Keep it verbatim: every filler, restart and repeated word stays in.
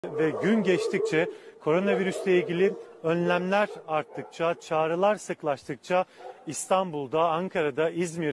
Ve gün geçtikçe koronavirüsle ilgili önlemler arttıkça, çağrılar sıklaştıkça İstanbul'da, Ankara'da, İzmir'de